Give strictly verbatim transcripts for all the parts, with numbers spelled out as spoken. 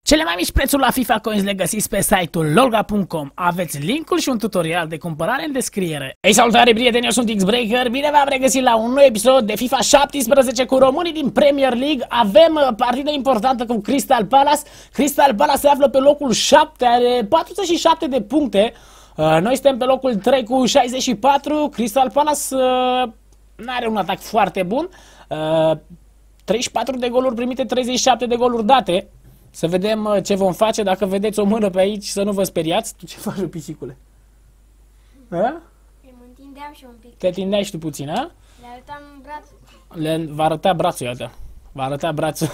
Cele mai mici prețuri la FIFA Coins le găsiți pe site-ul lolga punct com. Aveți linkul și un tutorial de cumpărare în descriere. Ei, salutare prieteni, eu sunt X-Breaker. Bine v-am regăsit la un nou episod de FIFA șaptesprezece cu românii din Premier League. Avem partidă importantă cu Crystal Palace. Crystal Palace se află pe locul șapte, are patruzeci și șapte de puncte. Noi suntem pe locul trei cu șaizeci și patru. Crystal Palace nu are un atac foarte bun. treizeci și patru de goluri primite, treizeci și șapte de goluri date. Să vedem ce vom face. Dacă vedeți o mână pe aici, să nu vă speriați. Tu ce faci, pisicule? A? Mă întindeam și un pic. Te tindeai și tu puțin, a? Le arătam brațul. Le va arăta brațul, iată. Va arăta brațul.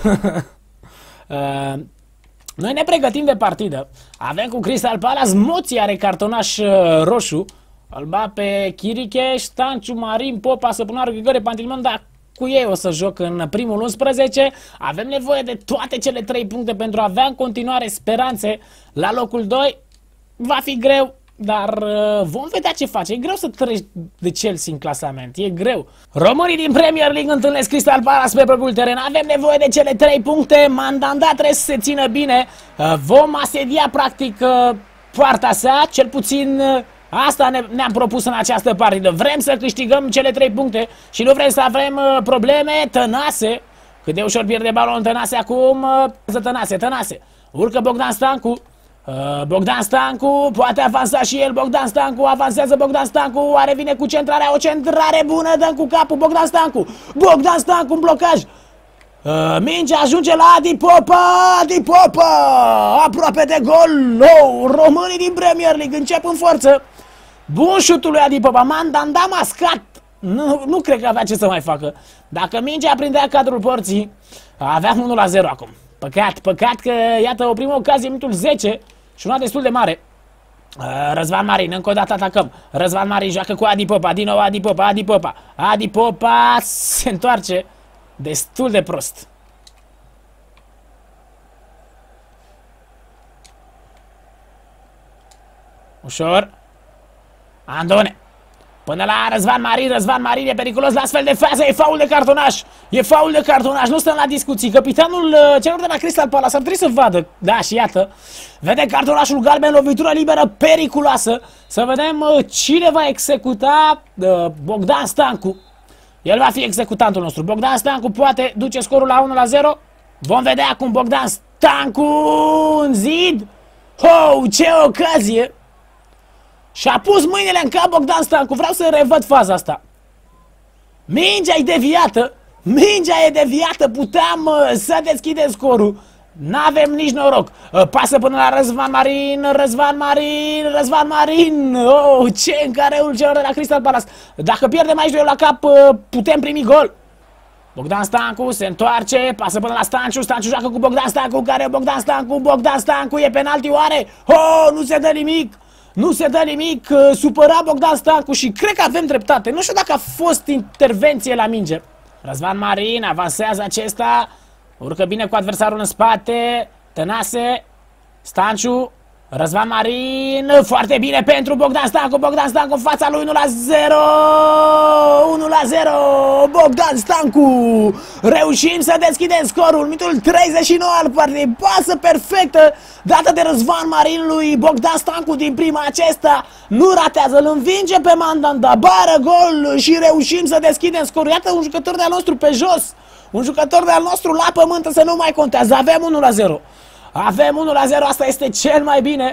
uh, Noi ne pregătim de partidă. Avem cu Crystal Palace, Moții are cartonaș uh, roșu. Îl bat pe Chiriche, Stanciu, Marin, Popa, Săpunaru, Grigore, Pantilimon, dar cu ei o să joc în primul unsprezece. Avem nevoie de toate cele trei puncte pentru a avea în continuare speranțe la locul doi. Va fi greu, dar uh, vom vedea ce face. E greu să treci de Chelsea în clasament, e greu. Românii din Premier League întâlnesc Crystal Palace pe propriul teren. Avem nevoie de cele trei puncte. Mandanda trebuie să se țină bine. Uh, vom asedia practic uh, poarta sa, cel puțin... Uh, Asta ne, ne-am propus în această partidă. Vrem să câștigăm cele trei puncte și nu vrem să avem uh, probleme. Tănase, cât de ușor pierde balonul Tănase acum. uh, Tănase, Tănase, urcă Bogdan Stancu. uh, Bogdan Stancu, poate avansa și el. Bogdan Stancu, avansează Bogdan Stancu. Are, vine cu centrarea, o centrare bună. Dăm cu capul Bogdan Stancu. Bogdan Stancu în blocaj. Uh, mingea ajunge la Adi Popa. Adi Popa, aproape de gol. Oh, românii din Premier League încep în forță. Bun șutul lui Adi Popa. Mandanda mascat. Nu, nu cred că avea ce să mai facă. Dacă mingea prindea cadrul porții, aveam unu la zero acum. Păcat, păcat că iată o primă ocazie în minutul zece și una destul de mare. uh, Răzvan Marin, încă o dată atacăm. Răzvan Marin joacă cu Adi Popa. Din nou Adi Popa, Adi Popa. Adi Popa se întoarce destul de prost. Ușor. Andone. Până la Răzvan Marin. Răzvan Marin e periculos la astfel de fază. E faul de cartonaș. E faul de cartonaș. Nu stăm la discuții. Capitanul uh, celor de la Crystal Palace ar trebui să vadă. Da, și iată. Vede cartonașul galben. Lovitură liberă periculoasă. Să vedem uh, cine va executa. uh, Bogdan Stancu. El va fi executantul nostru. Bogdan Stancu poate duce scorul la unu la zero. Vom vedea acum Bogdan Stancu în zid. Oh, ce ocazie! Și-a pus mâinile în cap Bogdan Stancu. Vreau să revăd faza asta. Mingea e deviată. Mingea e deviată. Puteam uh, să deschidem scorul. N-avem nici noroc. uh, Pasă până la Răzvan Marin. Răzvan Marin. Răzvan Marin. Oh, ce încareul celor de la Crystal Palace. Dacă pierdem aici doi la cap, uh, putem primi gol. Bogdan Stancu se întoarce. Pasă până la Stanciu. Stanciu joacă cu Bogdan Stancu. Care Bogdan Stancu? Bogdan Stancu. E penalti oare? Oh, nu se dă nimic. Nu se dă nimic. uh, Supăra Bogdan Stancu și cred că avem dreptate. Nu știu dacă a fost intervenție la minge. Răzvan Marin avansează acesta. Urcă bine cu adversarul în spate. Tănase. Stanciu. Răzvan Marin. Foarte bine pentru Bogdan Stancu. Bogdan Stancu în fața lui. unu la zero. unu la zero. Bogdan Stancu. Reușim să deschidem scorul. Minutul treizeci și nouă al partidei. Pasă perfectă dată de Răzvan Marin lui Bogdan Stancu din prima acesta. Nu ratează. Îl învinge pe Mandanda. Bară gol și reușim să deschidem scorul. Iată un jucător de-al nostru pe jos. Un jucător de-al nostru la pământ, să nu mai contează. Avem unu la zero. Avem unu la zero. Asta este cel mai bine.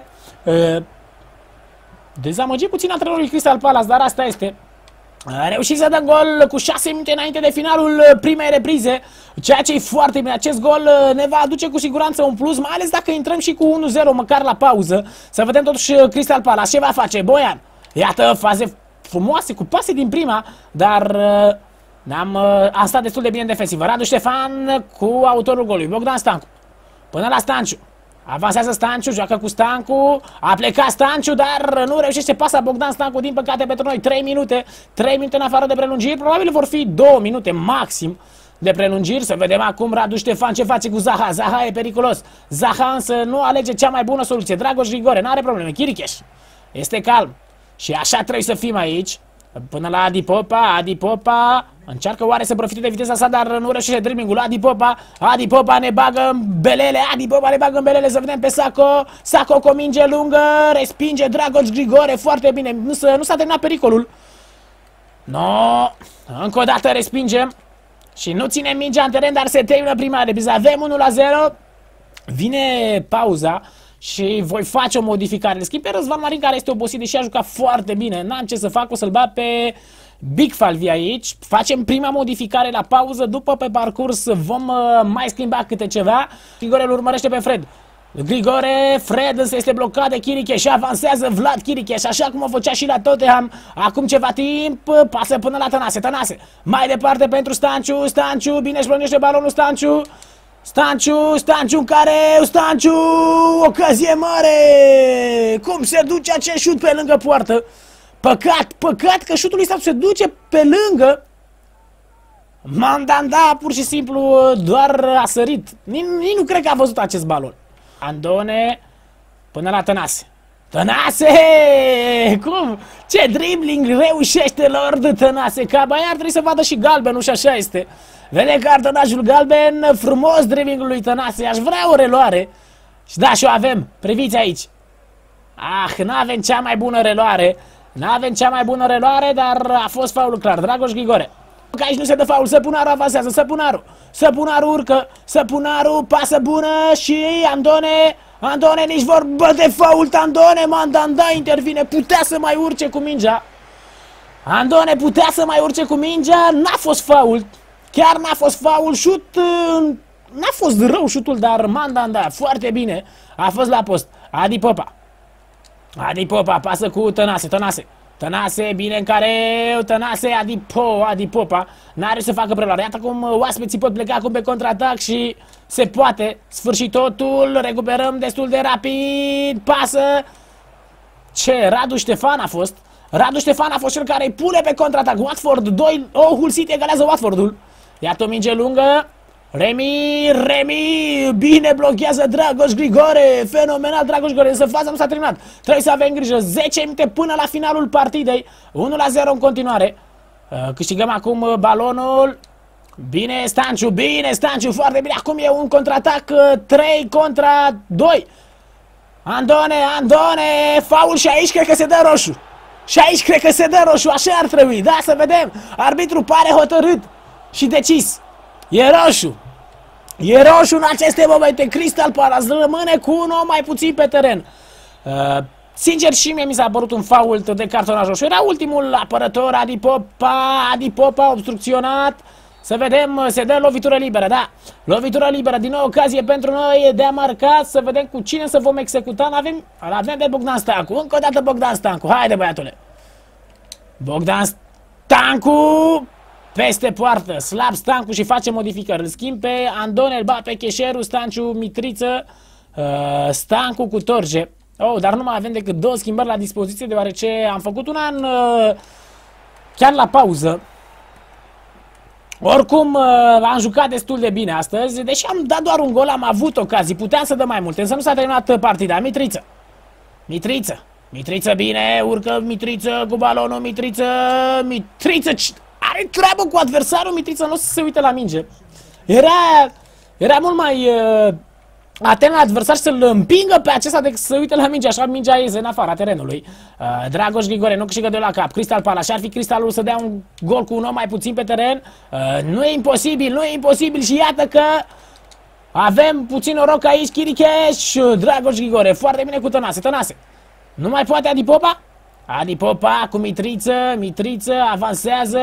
Dezamăgit puțin antrenorul Crystal Palace, dar asta este. A reușit să dăm gol cu șase minute înainte de finalul primei reprize, ceea ce e foarte bine. Acest gol ne va aduce cu siguranță un plus, mai ales dacă intrăm și cu unu zero măcar la pauză. Să vedem totuși Crystal Palace ce va face. Boian. Iată faze frumoase cu pase din prima, dar am, am stat destul de bine în defensivă. Radu Ștefan cu autorul golului, Bogdan Stancu. Până la Stanciu. Avansează Stanciu, joacă cu Stancu. A plecat Stanciu, dar nu reușește pasa Bogdan Stancu, din păcate pentru noi. trei minute, trei minute în afară de prelungiri. Probabil vor fi două minute maxim de prelungiri. Să vedem acum Radu Ștefan ce face cu Zaha. Zaha e periculos. Zaha însă nu alege cea mai bună soluție. Dragoș Grigore, n-are probleme. Chiricheș este calm. Și așa trebuie să fim aici. Până la Adi Popa. Adi Popa Încearcă oare să profite de viteza sa, dar nu reușește dribbling-ul. Adi Popa, Adi Popa ne bagă în belele, Adi Popa ne bagă în belele, să vedem pe Saco. Saco cu o minge lungă, respinge Dragoș Grigore, foarte bine, nu, nu s-a terminat pericolul. No, încă o dată respingem și nu ținem mingea în teren, dar se termină prima repriză. Avem unu la zero, vine pauza și voi face o modificare. Schimb pe Răzvan Marin, care este obosit, deși a jucat foarte bine. N-am ce să fac, o să-l bat pe Big Falvi aici. Facem prima modificare la pauză, după pe parcurs vom uh, mai schimba câte ceva. Grigore îl urmărește pe Fred. Grigore, Fred însă este blocat de Chiriche și avansează Vlad Chiriche, și așa cum o făcea și la Tottenham. Acum ceva timp, pasă până la Tănase, Tănase mai departe pentru Stanciu, Stanciu, bine își plănește balonul Stanciu. Stanciu, Stanciu în care, Stanciu, ocazie mare! Cum se duce acest șut pe lângă poartă? Păcat, păcat că șutul lui Stanciu se duce pe lângă. Mandanda pur și simplu doar a sărit. Nici, nici nu cred că a văzut acest balon. Andone până la Tănase. Tănase! Cum? Ce dribbling reușește Lord Tănase? Cabaia ar trebui să vadă și galbenul și așa este. Vede cartonajul galben, frumos dribbling-ul lui Tănase. Aș vrea o reluare. Și da, și o avem. Priviți aici. Ah, n-avem cea mai bună reluare. N-avem cea mai bună reluare, dar a fost faul clar. Dragoș Grigore. Că aici nu se dă faul, Săpunaru avansează, Săpunaru, Săpunaru urcă, Săpunaru, pasă bună și Andone, Andone nici vorbă de fault, Andone, Mandanda intervine, putea să mai urce cu mingea, Andone putea să mai urce cu mingea, n-a fost fault, chiar n-a fost fault, șut, n-a fost rău șutul, dar Mandanda, foarte bine, a fost la post, Adi Popa, Adi Popa, pasă cu Tănase, Tănase. Tănase, bine în care Tănase, Adipo, Adipopa n-are să facă preluare. Iată cum oaspeții pot pleca acum pe contraatac și se poate sfârși totul. Recuperăm destul de rapid. Pasă. Ce? Radu Ștefan a fost. Radu Ștefan a fost cel care îi pune pe contraatac. Watford doi. Oh, Hull City egalează Watfordul. Iată o minge lungă. Remi, Remi, bine blochează Dragoș Grigore, fenomenal Dragoș Grigore, însă faza nu s-a terminat, trebuie să avem grijă, zece minute până la finalul partidei, unu la zero în continuare, câștigăm acum balonul, bine Stanciu, bine Stanciu, foarte bine, acum e un contraatac, trei contra doi, Andone, Andone, faul și aici cred că se dă roșu, și aici cred că se dă roșu, așa ar trebui, da, să vedem, arbitru pare hotărât și decis. E roșu. E roșu în aceste momente. Crystal Palace rămâne cu un om mai puțin pe teren. Uh, sincer și mie mi s-a părut un fault de cartonaj roșu. Era ultimul apărător, Adi Popa, Adi Popa obstrucționat. Să vedem, se dă lovitură liberă, da. Lovitură liberă, din nou ocazie pentru noi de a marca. Să vedem cu cine să vom executa. Avem, avem pe Bogdan Stancu. Încă o dată Bogdan Stancu. Haide băiatule. Bogdan Stancu. Peste poartă, slab Stancu și face modificări. Îl schimb pe Andone, îl bat pe Cheșeru, Stanciu, Mitriță, uh, Stancu cu Torge. Oh, dar nu mai avem decât două schimbări la dispoziție, deoarece am făcut una în, uh, chiar la pauză. Oricum, uh, am jucat destul de bine astăzi, deși am dat doar un gol, am avut ocazii, puteam să dăm mai multe, însă nu s-a terminat partida. Mitriță, Mitriță, Mitriță bine, urcă Mitriță cu balonul, Mitriță, Mitriță... Are treabă cu adversarul, Mitriță nu o să se uite la minge. Era, era mult mai uh, atent la adversar să-l împingă pe acesta decât să se uite la minge. Așa mingea iese în afara terenului. uh, Dragoș Grigore nu câștigă de la cap. Crystal Palace, ar fi Crystalul să dea un gol cu un om mai puțin pe teren. uh, Nu e imposibil, nu e imposibil. Și iată că avem puțin noroc aici. Chiricheș, Dragoș Grigore, foarte bine cu Tănase, Tănase. Nu mai poate Adi Popa? Adi Popa cu Mitriță, Mitriță avansează.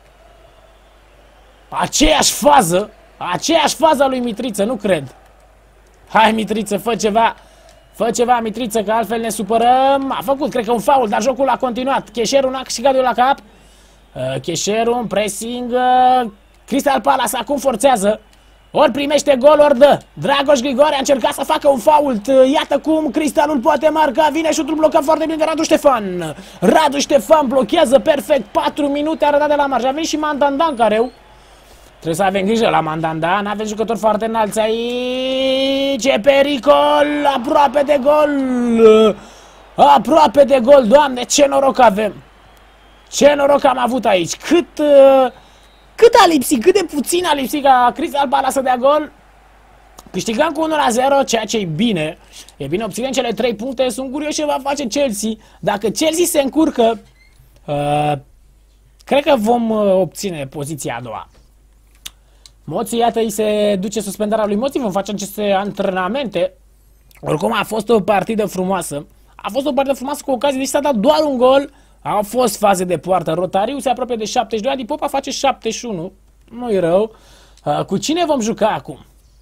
Aceeași fază, aceeași fază a lui Mitriță, nu cred. Hai Mitriță, fă ceva, fă ceva Mitriță, că altfel ne supărăm. A făcut, cred că un foul, dar jocul a continuat. Cheșeru n-a câștigat de la cap. uh, Cheșeru în pressing. uh, Crystal Palace acum forțează. Ori primește gol, ori dă. Dragoș Grigore a încercat să facă un fault. Iată cum Cristalul poate marca. Vine șutul blocat foarte bine de Radu Ștefan. Radu Ștefan blochează perfect. patru minute a rădat de la marge. A venit și Mandanda în careu. Trebuie să avem grijă la Mandanda. N-avem jucători foarte înalți aici. E pericol. Aproape de gol. Aproape de gol. Doamne, ce noroc avem. Ce noroc am avut aici. Cât... cât a lipsit, cât de puțin a lipsit ca Crystal Palace să dea gol. Câștigăm cu unu la zero, ceea ce e bine. E bine, obținem cele trei puncte. Sunt curios ce va face Chelsea. Dacă Chelsea se încurcă, uh, cred că vom uh, obține poziția a doua. Moții, iată, îi se duce suspendarea lui Moții. Vom face aceste antrenamente. Oricum a fost o partidă frumoasă. A fost o partidă frumoasă cu ocazie, deci s-a dat doar un gol. Au fost faze de poartă. Rotariu se apropie de șaptezeci și doi, Adi Popa face șaptezeci și unu. Nu-i rău. Uh, cu cine vom juca acum?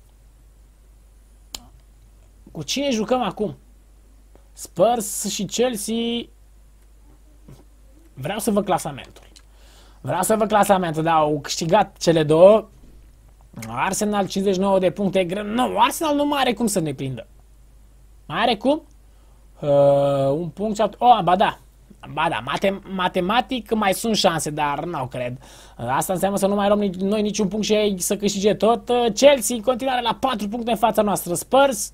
Cu cine jucăm acum? Spurs și Chelsea. Vreau să văd clasamentul. Vreau să văd clasamentul, dar au câștigat cele două. Arsenal cincizeci și nouă de puncte. Nu, Arsenal nu mai are cum să ne prindă. Mai are cum? Uh, un punct. Oh, ba da. Ba da, Matem matematic mai sunt șanse, dar nu cred. Asta înseamnă să nu mai luăm nici, noi niciun punct și ei să câștige tot. Chelsea în continuare la patru puncte în fața noastră. Spurs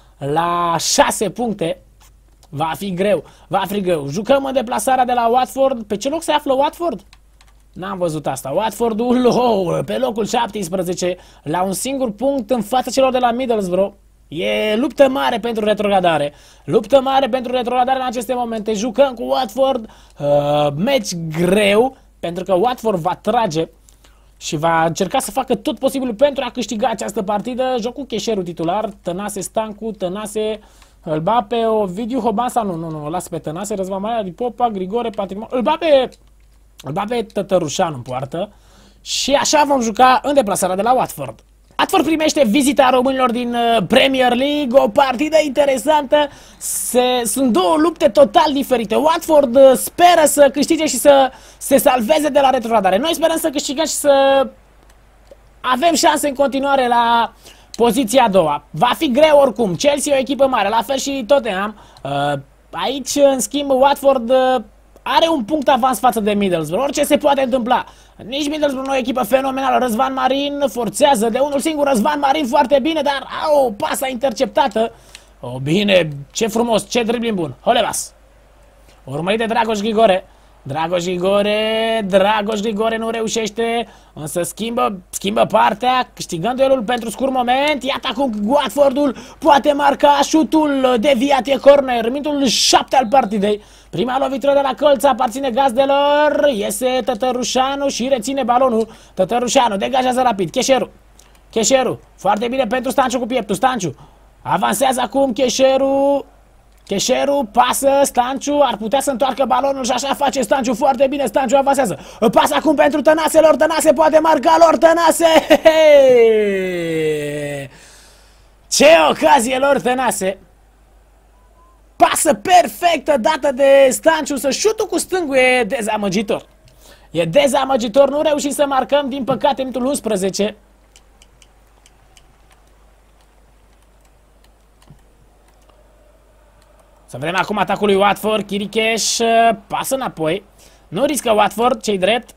la șase puncte. Va fi greu, va fi greu. Jucăm în deplasarea de la Watford. Pe ce loc se află Watford? N-am văzut asta. Watfordul oh, pe locul șaptesprezece, la un singur punct în fața celor de la Middlesbrough. E luptă mare pentru retrogradare. Luptă mare pentru retrogradare în aceste momente. Jucăm cu Watford. Uh, meci greu, pentru că Watford va trage și va încerca să facă tot posibilul pentru a câștiga această partidă. Joc cu Cheșerul titular. Tănase Stancu, Tănase, îl ba pe Ovidiu Hoban sau nu, nu, nu, las pe Tănase, Răzvan Maria, Popa, Grigore, Patrimon, îl ba pe, îl ba pe Tătărușanu în poartă. Și așa vom juca în deplasarea de la Watford. Watford primește vizita românilor din Premier League, o partidă interesantă. Se, sunt două lupte total diferite. Watford speră să câștige și să se salveze de la retrogradare. Noi sperăm să câștigăm și să avem șanse în continuare la poziția a doua. Va fi greu oricum. Chelsea e o echipă mare, la fel și Tottenham. Aici, în schimb, Watford are un punct avans față de Middlesbrough. Orice se poate întâmpla. Nici Middlesbrough nu e o echipă fenomenală. Răzvan Marin forțează de unul singur. Răzvan Marin foarte bine, dar au, pasa interceptată. O, bine, ce frumos, ce dribbling bun. Holebas. Urmărit de Dragoș Grigore. Dragoș Grigore, Dragoș Grigore nu reușește, însă schimbă, schimbă partea, câștigând duelul pentru scurt moment. Iată acum Watfordul poate marca șutul deviat, e corner, minutul șapte al partidei. Prima lovitură de la colț aparține gazdelor, iese Tătărușanu și reține balonul. Tătărușanu degajează rapid, Cheșeru, Cheșeru, foarte bine pentru Stanciu cu pieptul, Stanciu avansează acum Cheșeru. Cheșeru pasă, Stanciu ar putea să întoarcă balonul și așa face Stanciu foarte bine, Stanciu avansează. Pasă acum pentru Tănase, lor Tănase poate marca, lor Tănase. Ce ocazie lor Tănase. Pasă perfectă dată de Stanciu, să șutul cu stângul e dezamăgitor. E dezamăgitor, nu reușim să marcăm, din păcate, minutul unsprezece. Să vedem acum atacul lui Watford. Chiricheș pasă înapoi. Nu riscă Watford, cei drept.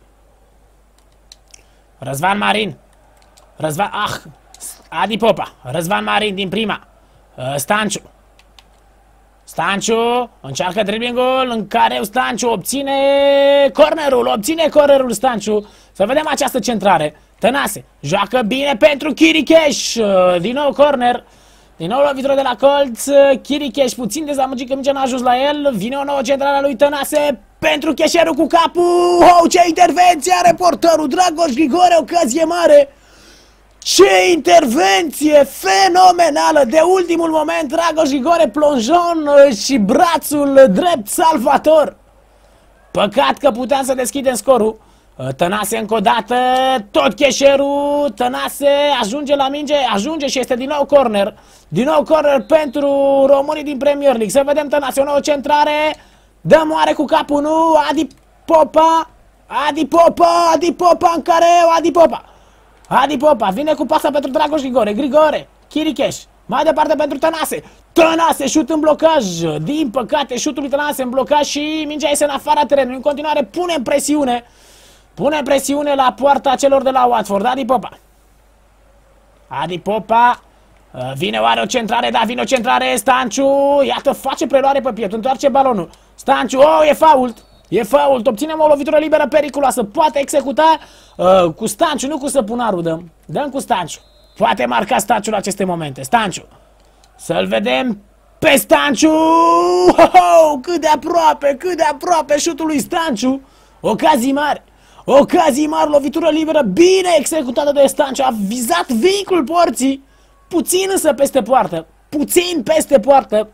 Răzvan Marin. Răzvan... Ah! Adi Popa. Răzvan Marin din prima. Stanciu. Stanciu încearcă dribbling-ul în care Stanciu obține cornerul. Obține cornerul Stanciu. Să vedem această centrare. Tănase. Joacă bine pentru Chiricheș. Din nou corner. Din nou lovitură de la colț, Chiricheș puțin dezamăgit că mingea n-a ajuns la el. Vine o nouă centrare a lui Tănase pentru Cheșeru cu capul. Oh, ce intervenție are portarul Dragoș Grigore, ocazie mare. Ce intervenție fenomenală de ultimul moment. Dragoș Grigore, plonjon și brațul drept salvator. Păcat că puteam să deschidem scorul. Tănase încă o dată, tot Cheșeru, Tănase ajunge la minge, ajunge și este din nou corner. Din nou corner pentru românii din Premier League. Să vedem Tănase, o nouă centrare. Dă moare cu capul, nu? Adi Popa, Adi Popa, Adi Popa în care Adi Popa. Adi Popa vine cu pasa pentru Dragoș Grigore, Grigore, Chiricheș. Mai departe pentru Tănase. Tănase, șut în blocaj. Din păcate, șutul lui Tănase în blocaj și mingea este în afara terenului. În continuare punem presiune. Pune presiune la poarta celor de la Watford. Adi Popa. Adi Popa. Vine oare o centrare? Da, vine o centrare. Stanciu. Iată, face preluare pe piept. Întoarce balonul. Stanciu. Oh, e fault. E fault, obținem o lovitură liberă periculoasă. Poate executa uh, cu Stanciu, nu cu Săpunaru dăm. Dăm cu Stanciu. Poate marca Stanciu în aceste momente. Stanciu. Să-l vedem pe Stanciu. Ho, ho, cât de aproape, cât de aproape șutul lui Stanciu. Ocazii mari. Ocazii mari, lovitură liberă bine executată de Stanciu. A vizat vincul porții. Puțin însă peste poartă. Puțin peste poartă.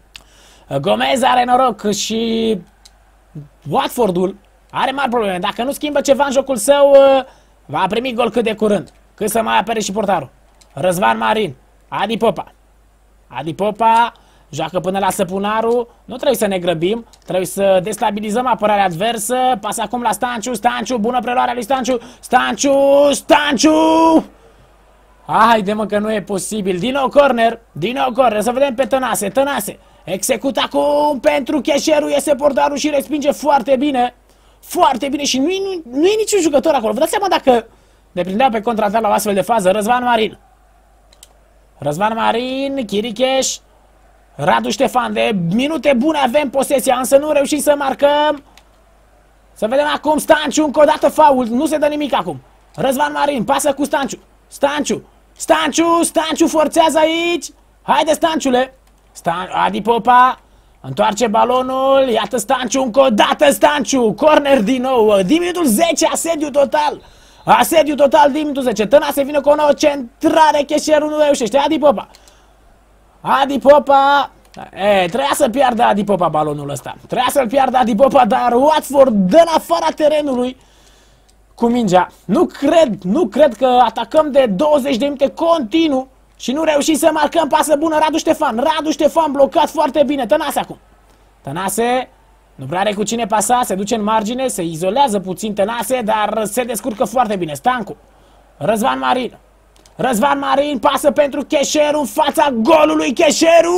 Gomez are noroc și Watfordul are mari probleme. Dacă nu schimbă ceva în jocul său, va primi gol cât de curând. Cât să mai apere și portarul. Răzvan Marin. Adi Popa. Adi Popa joacă până la Săpunaru. Nu trebuie să ne grăbim. Trebuie să destabilizăm apărarea adversă. Pasă acum la Stanciu. Stanciu, bună preluarea lui Stanciu. Stanciu, Stanciu. Haide mă că nu e posibil. Din nou corner. Din nou corner. Să vedem pe Tănase. Tănase. Execut acum pentru Cheșeru. Iese portarul și respinge foarte bine. Foarte bine și nu e nu, nu niciun jucător acolo. Vă dați seama dacă ne prindeau pe contraatac la o astfel de fază. Răzvan Marin. Răzvan Marin, Chiricheș, Radu Ștefan. De minute bune avem posesia, însă nu reușim să marcăm. Să vedem acum Stanciu, încă o dată faul. Nu se dă nimic acum. Răzvan Marin, pasă cu Stanciu. Stanciu, Stanciu, Stanciu forțează aici. Haide Stanciule. Stan Adi Popa întoarce balonul. Iată Stanciu, încă o dată Stanciu. Corner din nou. Din minutul zece, asediu total. Asediu total din minutul zece. Tănase vine cu o nouă centrare. Cheșeru nu reușește. Adi Popa. Adi Popa. E, trebuia să piardă Adi Popa balonul ăsta. Trebuia să-l piardă Adi Popa, dar Watford dă în afara terenului cu mingea. Nu cred, nu cred că atacăm de douăzeci de minute continuu și nu reușim să marcăm. Pasă bună Radu Ștefan. Radu Ștefan blocat foarte bine. Tănase acum. Tănase nu prea are cu cine pasa, se duce în margine, se izolează puțin Tănase, dar se descurcă foarte bine. Stancu. Răzvan Marin. Răzvan Marin pasă pentru Cheșeru în fața golului Cheșeru.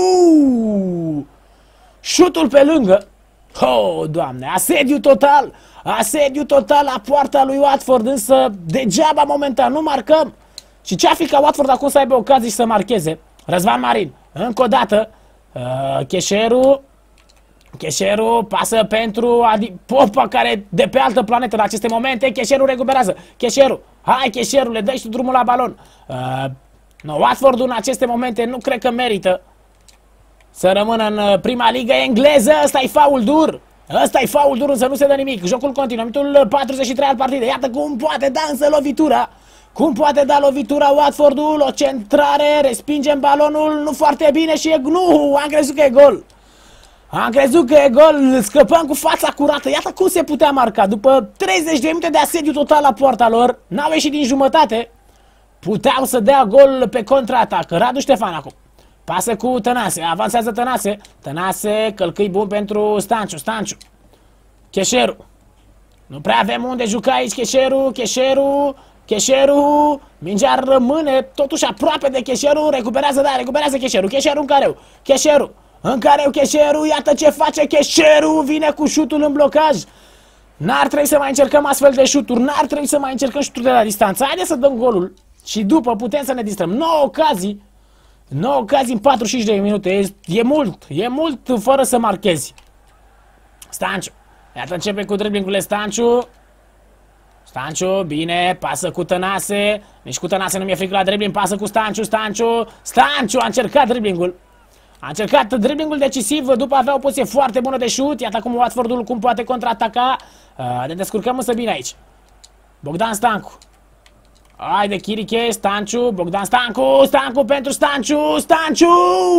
Șutul pe lângă. Oh, Doamne, asediu total. Asediu total la poarta lui Watford, însă degeaba momentan nu marcăm. Și ce-a fi ca Watford acum să aibă ocazii și să marcheze? Răzvan Marin, încă o dată. Uh, Cheșeru. Cheșeru pasă pentru Adi Popa, care de pe altă planetă în aceste momente. Cheșeru recuperează. Cheșeru, hai Cheșeru, le dai și tu drumul la balon. uh, no, Watford în aceste momente nu cred că merită să rămână în prima ligă engleză. Ăsta e faul dur. Ăsta e faul dur, însă nu se dă nimic. Jocul continuă, minutul patruzeci și trei al partidei. Iată cum poate da însă lovitura. Cum poate da lovitura Watfordul. O centrare, respingem balonul nu foarte bine și e... Nu, am crezut că e gol. Am crezut că e gol, scăpăm cu fața curată. Iată cum se putea marca. După treizeci de minute de asediu total la poarta lor, n-au ieșit din jumătate. Puteau să dea gol pe contraatac. Radu Ștefan acum. Pasă cu Tănase, avansează Tănase. Tănase, călcâi bun pentru Stanciu. Stanciu. Cheșeru. Nu prea avem unde juca aici Cheșeru. Cheșeru. Cheșeru. Mingea rămâne totuși aproape de Cheșeru. Recuperează, da, recuperează Cheșeru. Cheșeru în careu. Cheșeru. În careu Cheșeru, iată ce face Cheșeru, vine cu șutul în blocaj. N-ar trebui să mai încercăm astfel de șuturi, n-ar trebui să mai încercăm șuturi de la distanță. Haideți să dăm golul și după putem să ne distrăm. nouă ocazii, nouă ocazii în patruzeci și cinci de minute, e, e mult, e mult fără să marchezi. Stanciu, iată începe cu driblingurile Stanciu. Stanciu, bine, pasă cu Tănase, nici cu Tănase nu mi-e frică la dribbling, pasă cu Stanciu, Stanciu, Stanciu a încercat driblingul. A încercat driblingul decisiv, după avea o poziție foarte bună de șut. Iată cum Watfordul cum poate contraataca. Ne descurcăm însă bine aici. Bogdan Stancu. Haide Chiriche, Stanciu, Bogdan Stancu, Stancu pentru Stanciu, Stanciu!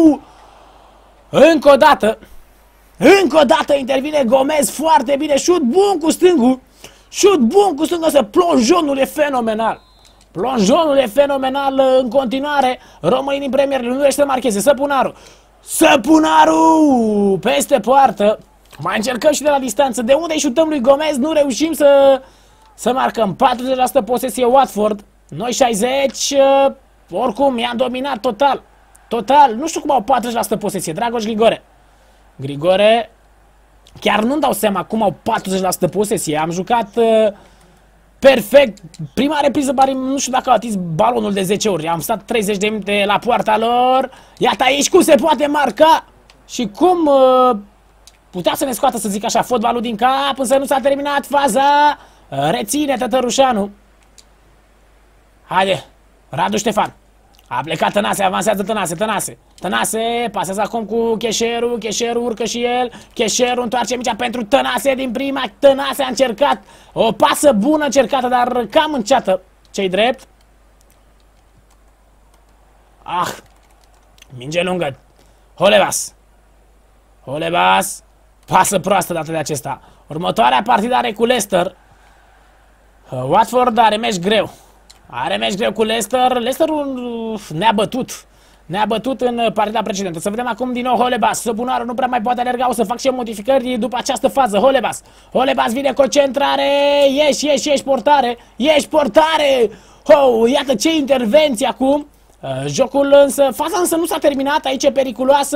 Încă o dată, încă o dată intervine Gomez foarte bine, șut bun cu stângul. Șut bun cu stângul, însă plonjonul e fenomenal. Plonjonul e fenomenal în continuare. Românii din Premier League nu reușesc să marcheze. Săpunaru. Săpunaru! Peste poartă. Mai încercăm și de la distanță. De unde îi șutăm lui Gomez? Nu reușim să, să marcăm. patruzeci la sută posesie Watford. Noi șaizeci. Oricum, i-am dominat total. Total. Nu știu cum au patruzeci la sută posesie. Dragoș Grigore. Grigore. Chiar nu-mi dau seama cum au patruzeci la sută posesie. Am jucat... Uh, perfect, prima repriză, bari, nu știu dacă au atins balonul de zece ori. Am stat treizeci de minute la poarta lor. Iată aici cum se poate marca și cum uh, Putea să ne scoată, să zic așa, fotbalul din cap, însă nu s-a terminat faza. Reține Tătărușanu. Haide, Radu Ștefan. A plecat Tănase, avansează Tănase, Tănase. Tănase, pasează acum cu Cheșeru, Cheșeru urcă și el. Cheșeru întoarce mingea pentru Tănase din prima. Tănase a încercat o pasă bună încercată, dar cam înceată. Ce-i drept? Ah, minge lungă. Holebas. Holebas. Pasă proastă dată de acesta. Următoarea partidă are cu Leicester. Watford are meci greu. Are meci greu cu Leicester. Leicesterul ne-a bătut. Ne-a bătut în partida precedentă. Să vedem acum din nou Holebas. Săpunarul nu prea mai poate alerga. O să fac și eu modificări după această fază. Holebas. Holebas vine concentrare. Ieși, ieși, ieși portare. Ieși portare. Oh, iată ce intervenție acum. Uh, jocul însă, faza însă nu s-a terminat. Aici e periculoasă.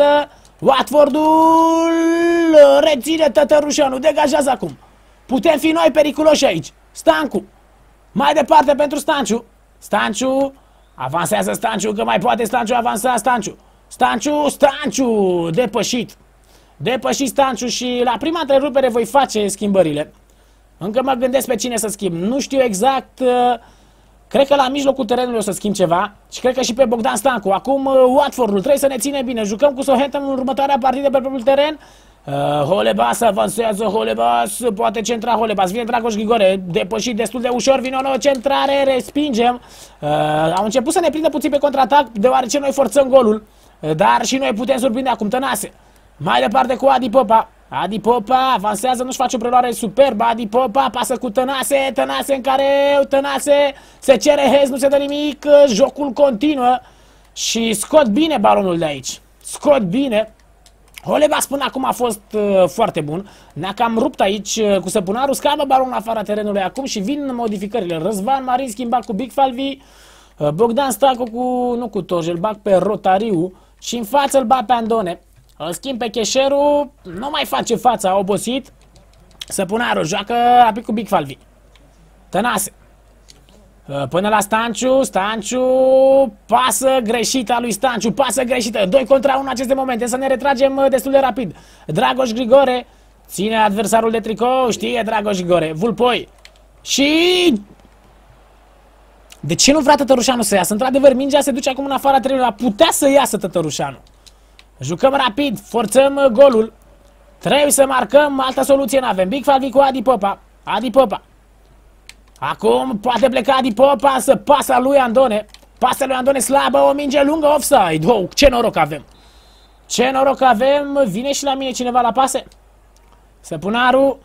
Watfordul reține Tătărușanu. Degajează acum. Putem fi noi periculoși aici. Stancu. Mai departe pentru Stanciu. Stanciu. Avansează Stanciu, că mai poate Stanciu avansa. Stanciu. Stanciu, Stanciu. Depășit. Depășit Stanciu și la prima întrerupere voi face schimbările. Încă mă gândesc pe cine să schimb. Nu știu exact. Cred că la mijlocul terenului o să schimb ceva. Și cred că și pe Bogdan Stancu. Acum Watfordul trebuie să ne ține bine. Jucăm cu Southampton în următoarea partidă pe propriul teren. Uh, Holebas avansează, Holebas, poate centra Holebas, vine Dragoș Grigore, depășit destul de ușor, vine o nouă centrare, respingem. Uh, au început să ne prindă puțin pe contraatac, deoarece noi forțăm golul, uh, dar și noi putem surprinde acum. Tănase. Mai departe cu Adi Popa. Adi Popa avansează, nu-și face o preluare superbă. Adi Popa pasă cu Tănase, Tănase în care Tănase se cere hez, nu se dă nimic, jocul continuă și scot bine balonul de aici. Scot bine. Holebas până acum a fost uh, foarte bun. Ne-a cam rupt aici uh, cu Săpunarul. Scapă balonul în afara terenului acum și vin modificările. Răzvan Marin schimbat cu Big Falvi. uh, Bogdan Stacu cu, nu cu Toj, îl bag pe Rotariu. Și în față îl bag pe Andone. Îl schimb pe Cheșeru. Nu mai face față, a obosit. Săpunarul joacă apoi cu Big Falvi. Tănase. Până la Stanciu, Stanciu, pasă greșită a lui Stanciu, pasă greșită, doi contra unu în aceste momente, să ne retragem destul de rapid. Dragoș Grigore, ține adversarul de tricou, știe Dragoș Grigore, Vulpoi și... De ce nu vrea Tătărușanu să iasă? Într-adevăr, mingea se duce acum în afara terenului, putea să iasă Tătărușanu. Jucăm rapid, forțăm golul, trebuie să marcăm, altă soluție n-avem. Big Falvi cu Adi Popa, Adi Popa. Acum poate pleca Adi Popa, să pasa lui Andone. Pasa lui Andone slabă, o minge lungă, offside. Oh, ce noroc avem. Ce noroc avem. Vine și la mine cineva la pase. Săpunaru.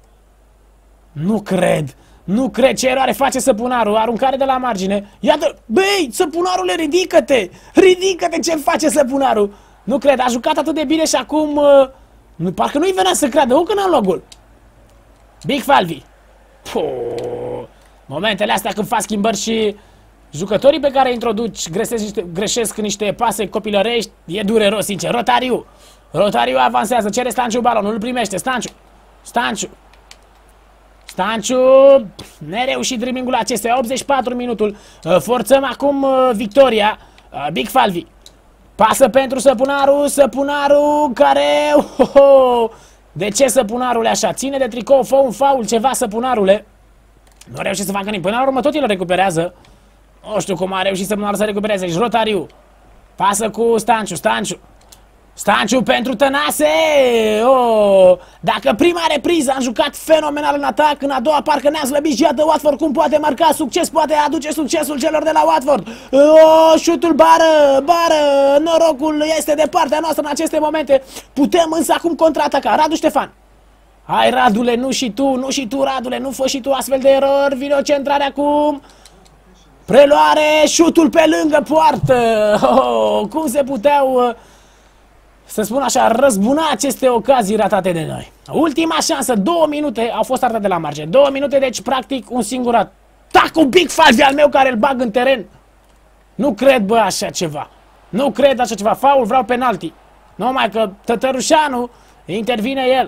Nu cred. Nu cred ce eroare face Săpunaru. Aruncare de la margine. Iată, băi, Săpunarule, ridică-te. Ridică-te, ce face Săpunaru. Nu cred, a jucat atât de bine și acum uh, parcă nu-i venea să creadă. O, că n-am luat gol. Big Falvi. Puh. Momentele astea când fac schimbări și jucătorii pe care îi introduci greșesc niște, greșesc niște pase copilărești, e dureros, sincer. Rotariu. Rotariu avansează, cere Stanciu balonul, îl primește. Stanciu. Stanciu. Stanciu. Nereușit dribbling-ul acestuia. optzeci și patru minutul. Forțăm acum victoria. Big Falvi. Pasă pentru Săpunaru. Săpunaru care... Oh, oh. De ce Săpunarule așa? Ține de tricou, fă un faul, ceva Săpunarule. Nu reușit să facă nimic. Până la urmă tot el recuperează. Nu știu cum a reușit Săpunarul să recupereze. Și Rotariu. Pasă cu Stanciu, Stanciu. Stanciu pentru Tănase. Oh! Dacă prima repriză am jucat fenomenal în atac, în a doua parcă ne-a slăbit și iată Watford cum poate marca succes, poate aduce succesul celor de la Watford. Oh, șutul bară, bară, norocul este de partea noastră în aceste momente. Putem însă acum contraataca. Radu Ștefan. Hai Radule, nu și tu, nu și tu Radule, nu fă și tu astfel de erori. Vine o centrare acum. Preluare, șutul pe lângă poartă. Oh, cum se puteau... să spun așa, răzbuna aceste ocazii ratate de noi. Ultima șansă, două minute au fost arătate de la margine. Două minute, deci practic un singur atac cu Big Falvi al meu care îl bag în teren. Nu cred, bă, așa ceva. Nu cred așa ceva. Faul, vreau penalti. Numai că Tătărușanu intervine el.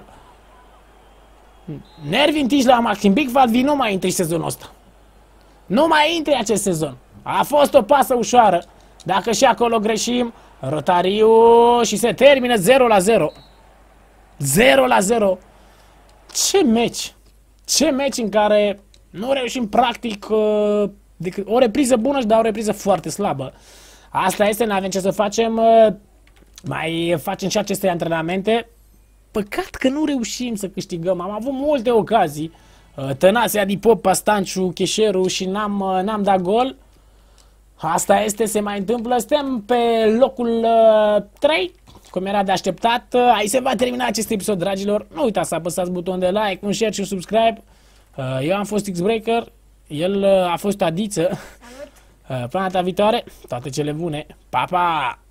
Nervi întiși la maxim. Big Falvi nu mai intri sezonul ăsta. Nu mai intri acest sezon. A fost o pasă ușoară. Dacă și acolo greșim, Rotariu și se termină zero la zero. zero la zero. Ce meci! Ce meci în care nu reușim practic uh, decât o repriză bună și dar o repriză foarte slabă. Asta este, n-avem ce să facem. Uh, mai facem și aceste antrenamente. Păcat că nu reușim să câștigăm. Am avut multe ocazii. Uh, Tănase, Adipop, Pastanciu, Cheșeru și n-am uh, n-am dat gol. Asta este, se mai întâmplă. Suntem pe locul uh, trei. Cum era de așteptat. Uh, aici se va termina acest episod, dragilor. Nu uitați să apăsați butonul de like, un share și un subscribe. Uh, eu am fost X-Breaker. El uh, a fost Adiță. Salut! Uh, până data viitoare, toate cele bune. Pa, pa!